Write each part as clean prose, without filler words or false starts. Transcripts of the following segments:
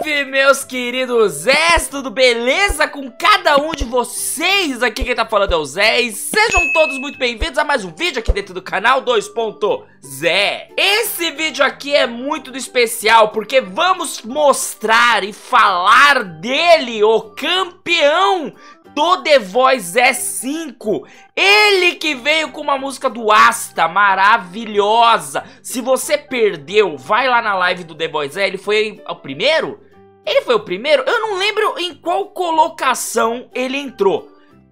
Salve, meus queridos Zés, tudo beleza com cada um de vocês? Aqui quem tá falando é o Zé e sejam todos muito bem-vindos a mais um vídeo aqui dentro do canal 2.Zé. Esse vídeo aqui é muito especial porque vamos mostrar e falar dele, o campeão do The Voice S5, ele que veio com uma música do Asta, maravilhosa. Se você perdeu, vai lá na live do The Voice, ele foi o primeiro? Ele foi o primeiro? Eu não lembro em qual colocação ele entrou,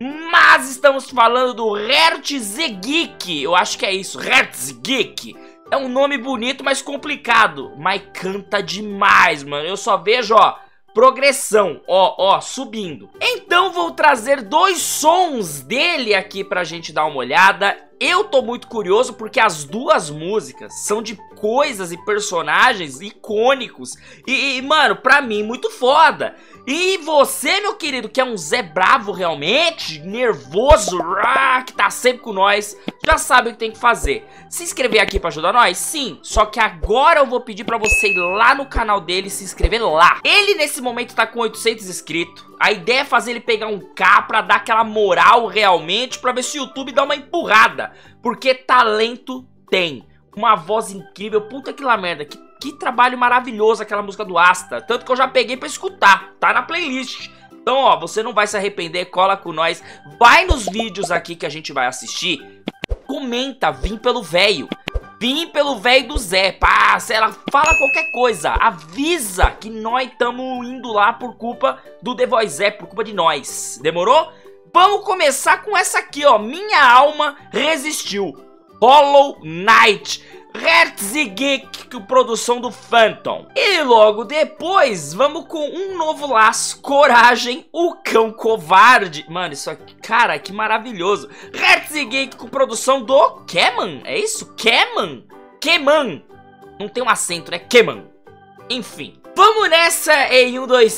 mas estamos falando do Hertzgeek, eu acho que é isso, Hertzgeek. É um nome bonito, mas complicado, mas canta demais, mano, eu só vejo, ó, progressão, ó, subindo. Então vou trazer dois sons dele aqui pra gente dar uma olhada. Eu tô muito curioso porque as duas músicas são de coisas e personagens icônicos e mano, pra mim muito foda. E você, meu querido, que é um Zé bravo realmente, nervoso, que tá sempre com nós, já sabe o que tem que fazer. Se inscrever aqui pra ajudar nós? Sim, só que agora eu vou pedir pra você ir lá no canal dele e se inscrever lá. Ele nesse momento tá com 800 inscritos. A ideia é fazer ele pegar um K pra dar aquela moral realmente, pra ver se o YouTube dá uma empurrada. Porque talento tem. Uma voz incrível, puta que lá merda, que trabalho maravilhoso aquela música do Asta. Tanto que eu já peguei pra escutar, tá na playlist. Então, ó, você não vai se arrepender, cola com nós. Vai nos vídeos aqui que a gente vai assistir. Comenta, vim pelo velho. Vim pelo velho do Zé, pá, ela fala qualquer coisa, avisa que nós estamos indo lá por culpa do The Voice Zé, por culpa de nós, demorou? Vamos começar com essa aqui, ó, Minha Alma Resistiu, Hollow Knight, Hertzgeek, produção do Phantom. E logo depois, vamos com um novo laço, Coragem, o Cão Covarde. Mano, isso aqui, cara, que maravilhoso. Hertzgeek com produção do Keman, é isso? Keman? Keman. Não tem um acento, né? Keman. Enfim, vamos nessa em 1, 2,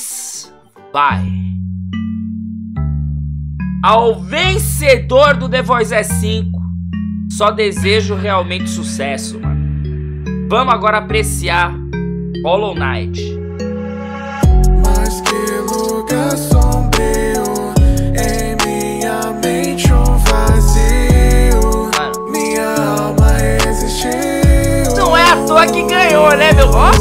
3, vai. Ao vencedor do The Voice S5, só desejo realmente sucesso, mano. Vamos agora apreciar Hollow Knight. Mas que lugar sombrio, em minha mente um vazio, mano. Minha alma existiu. Não é à toa que ganhou, né, meu? Ó.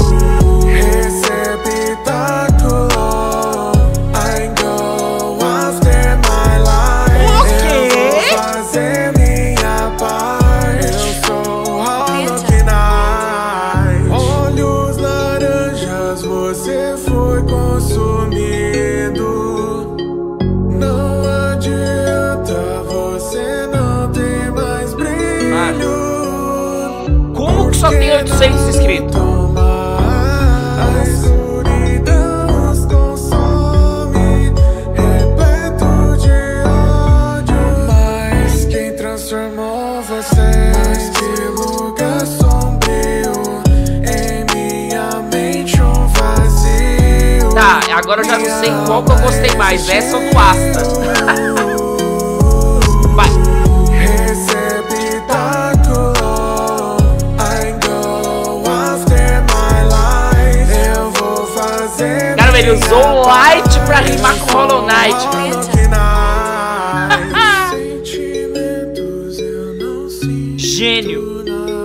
Só tem 800 inscritos. Mas quem transformou você? Mas que lugar sombrio, em minha mente um vazio. Tá, agora eu já não sei qual que eu gostei mais, essa ou do Asta. Ele usou Light pra rimar com Hollow Knight. Gênio.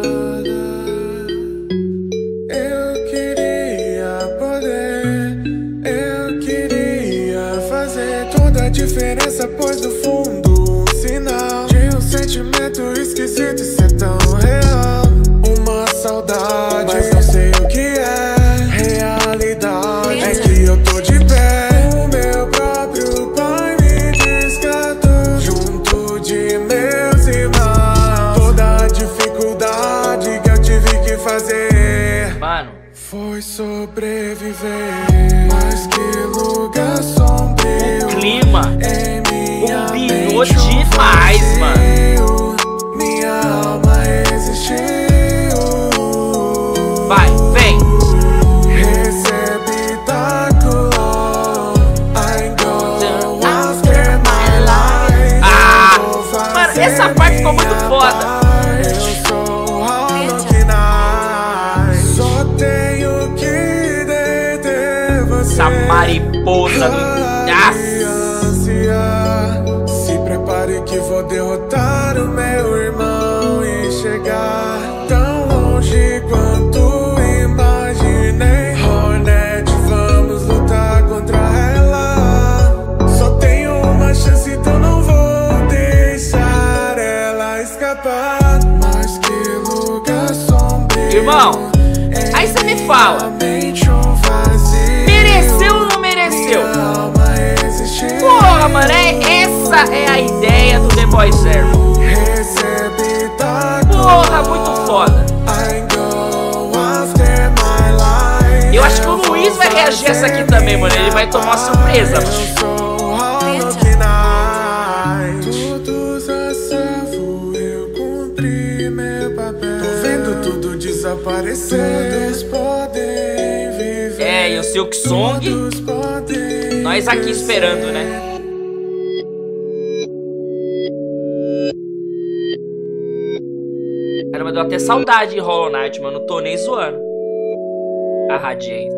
Eu queria poder, eu queria fazer toda a diferença, pois no fundo um sinal de um sentimento esquisito e ser tão real. Uma saudade, mas não sei o que é realidade. É que eu tô de pé, o meu próprio pai me descartou, junto de meus irmãos. Toda a dificuldade que eu tive que fazer, mano, foi sobreviver. Mas que lugar sombrio, o clima combinou demais, mano. Minha alma existiu. Vai, vem. Essa parte ficou muito foda. Eu sou Hollow Knight. Só tenho que Essa mariposa do... Se prepare que vou derrotar o meu irmão e chegar tão longe quanto imaginei. Hornet, vamos lutar contra ela. Só tenho uma chance, então não vou deixar ela escapar. Mas que lugar sombrio. Irmão, aí você me fala, mereceu ou não mereceu? Porra, mano, essa é a ideia do The Boy Zero. Porra, muito foda. Eu acho que o Luiz vai reagir a essa aqui também, mano. Ele vai tomar uma surpresa, mano. Todos a salvo, eu cumpri meu papel. Tô vendo tudo desaparecer. Todos podem viver. É, e o Silk Song, nós aqui esperando, né? Caramba, deu até saudade de Hollow Knight, mano. Não tô nem zoando. A Radiance.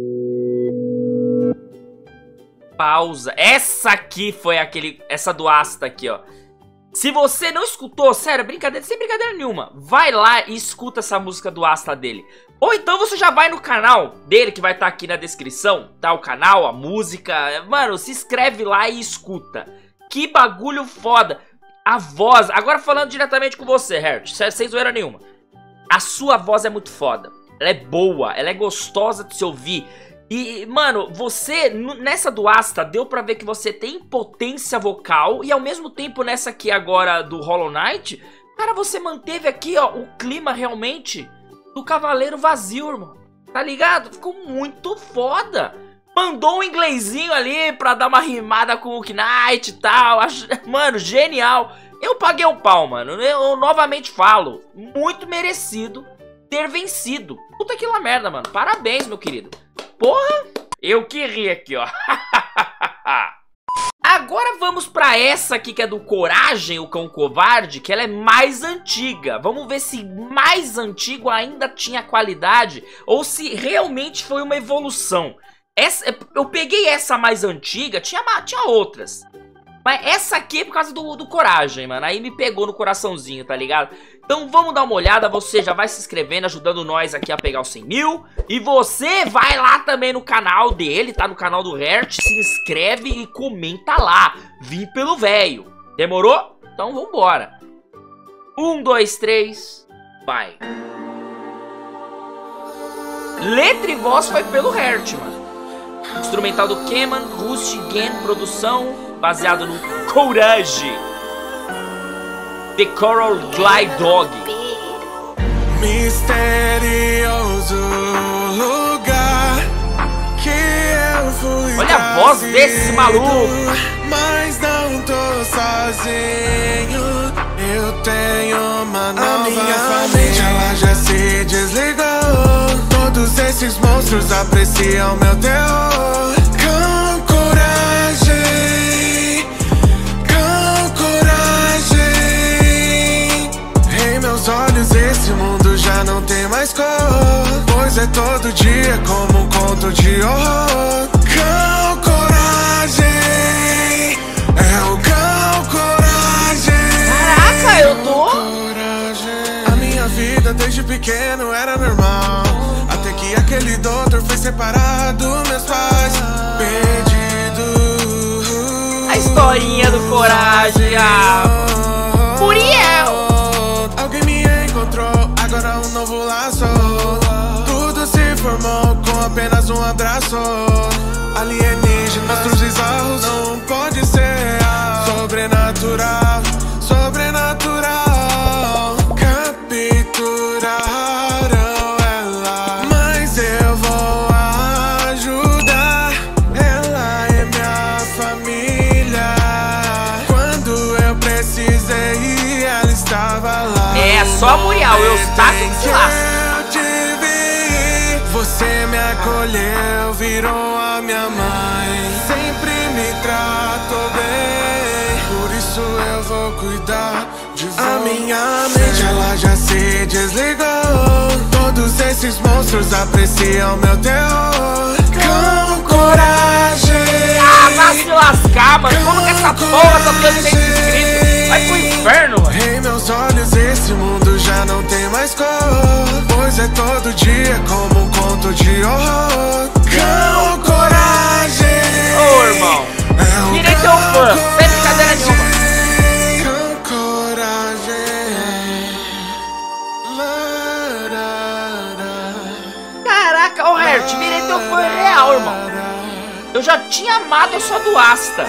Pausa. Essa aqui foi aquele... Essa do Asta aqui, ó. Se você não escutou, sério, brincadeira, sem brincadeira nenhuma, vai lá e escuta essa música do Asta dele. Ou então você já vai no canal dele, que vai estar aqui na descrição, tá? O canal, a música. Mano, se inscreve lá e escuta. Que bagulho foda. A voz, agora falando diretamente com você, Hert, sem zoeira nenhuma. A sua voz é muito foda. Ela é boa, ela é gostosa de se ouvir. E, mano, você, nessa do Asta, deu pra ver que você tem potência vocal. E ao mesmo tempo, nessa aqui agora do Hollow Knight, cara, você manteve aqui, ó, o clima realmente do Cavaleiro Vazio, irmão. Tá ligado? Ficou muito foda. Mandou um inglesinho ali pra dar uma rimada com o Knight e tal. Mano, genial. Eu paguei um pau, mano. Eu novamente falo, muito merecido ter vencido. Puta que lá merda, mano. Parabéns, meu querido. Porra, eu que ri aqui, ó. Agora vamos pra essa aqui que é do Coragem, o Cão Covarde, que ela é mais antiga. Vamos ver se mais antigo ainda tinha qualidade ou se realmente foi uma evolução. Eu peguei essa mais antiga, tinha outras. Mas essa aqui é por causa do Coragem, mano. Aí me pegou no coraçãozinho, tá ligado? Então vamos dar uma olhada, você já vai se inscrevendo, ajudando nós aqui a pegar os 100 mil. E você vai lá também no canal dele, tá? No canal do Hert, se inscreve e comenta lá. Vim pelo velho. Demorou? Então vambora. 1, 2, 3, vai. Letra e voz foi pelo Hert, mano. Instrumental do Keman, Rust Gen produção, baseado no Coragem. The Coral Glide Dog. Misterioso lugar que eu fui. Olha a voz desse maluco. Mas não tô sozinho. Eu tenho uma nova minha família, ela já se desligou. Todos esses monstros apreciam meu terror. Com coragem, com coragem. Em meus olhos esse mundo já não tem mais cor, pois é todo dia como um conto de horror. Com coragem, é o cão coragem. Caraca, eu tô... A minha vida desde pequeno era normal, até que aquele doutor foi separado meus pais. Perdido. A historinha do Coragem, Muriel. Alguém me encontrou, agora um novo laço. Tudo se formou com apenas um abraço. Alienígenas, monstros bizarros, não pode ser real. Sobrenatural, sobrenatural. Capturaram ela, mas eu vou ajudar. Ela é minha família. Quando eu precisei, ela estava lá. É só a Muriel, eu taco que se lasca. Eu te vi, você me acolheu, virou a minha mãe. Sempre me tratou bem, por isso eu vou cuidar de você. A minha mente, ela já se desligou. Todos esses monstros apreciam meu terror. Com coragem. essa porra, só porque eu tenho inscrito. Vai pro inferno, mano. Em meus olhos esse mundo já não tem mais cor, pois é todo dia como um conto de horror. Com coragem. Ô, irmão, virei teu fã, sem brincadeira nenhuma. Com coragem. Caraca, ô Hert, virei teu fã real, irmão. Eu já tinha amado a sua do Asta.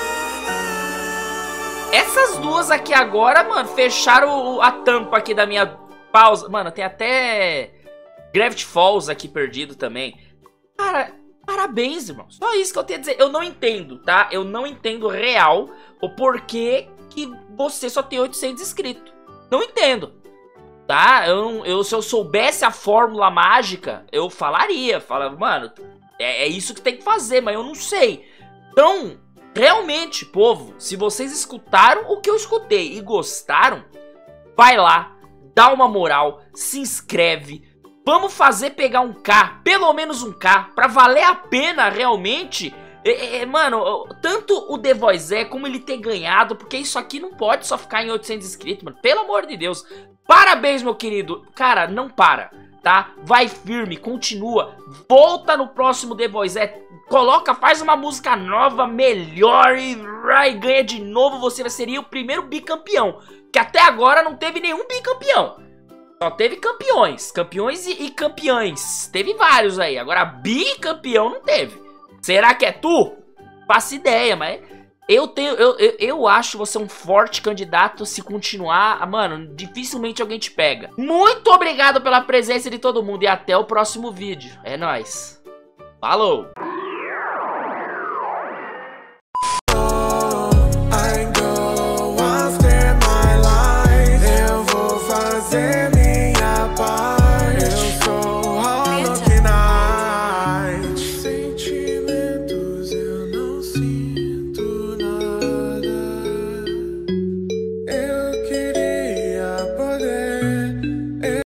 Essas duas aqui agora, mano, fecharam a tampa aqui da minha pausa. Mano, tem até Gravity Falls aqui perdido também. Cara, parabéns, irmão. Só isso que eu tenho a dizer. Eu não entendo, tá? Eu não entendo real o porquê que você só tem 800 inscritos. Não entendo. Tá? Se eu soubesse a fórmula mágica, eu falaria. Falava, mano, é isso que tem que fazer, mas eu não sei. Então, realmente, povo, se vocês escutaram o que eu escutei e gostaram, vai lá, dá uma moral, se inscreve. Vamos fazer pegar um K, pelo menos um K, pra valer a pena realmente. Mano, tanto o The Voice como ele ter ganhado, porque isso aqui não pode só ficar em 800 inscritos, mano. Pelo amor de Deus. Parabéns, meu querido. Cara, não para, tá? Vai firme, continua. Volta no próximo The Voice. Coloca, faz uma música nova, melhor e ganha de novo. Você seria o primeiro bicampeão. Que até agora não teve nenhum bicampeão. Só teve campeões. Campeões e campeãs. Teve vários aí. Agora bicampeão não teve. Será que é tu? Faço ideia, mas eu acho você um forte candidato. Se continuar, mano, dificilmente alguém te pega. Muito obrigado pela presença de todo mundo e até o próximo vídeo. É nóis. Falou!